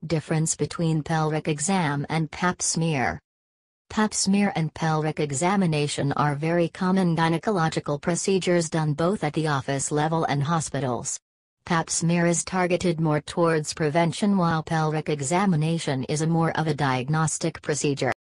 Difference between pelvic exam and Pap smear. Pap smear and pelvic examination are very common gynecological procedures done both at the office level and hospitals. Pap smear is targeted more towards prevention while pelvic examination is more of a diagnostic procedure.